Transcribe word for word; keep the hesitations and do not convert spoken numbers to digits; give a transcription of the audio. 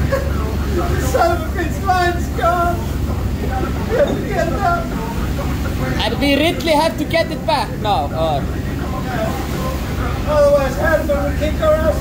The son of a bitch line's gone. We have to get it up. And we really have to get it back now. Or... Otherwise, Herman will kick our ass.